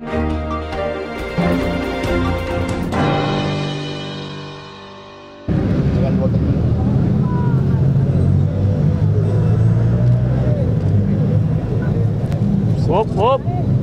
Hop, hop.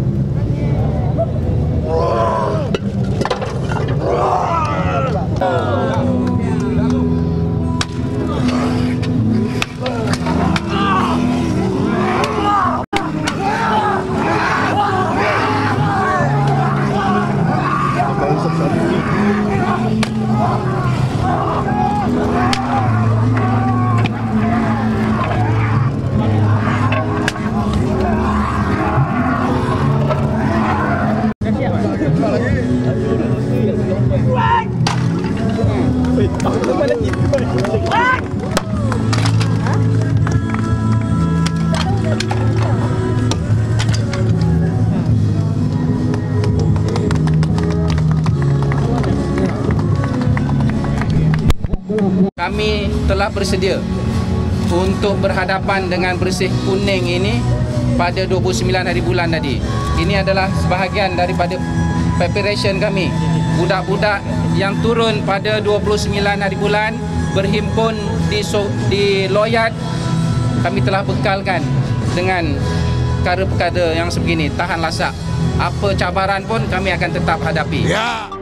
Kami telah bersedia untuk berhadapan dengan Bersih Kuning ini pada 29 hari bulan tadi. Ini adalah sebahagian daripada preparation kami. Budak-budak yang turun pada 29 hari bulan berhimpun di Loyat. Kami telah bekalkan dengan perkara-perkara yang sebegini, tahan lasak. Apa cabaran pun kami akan tetap hadapi. Ya.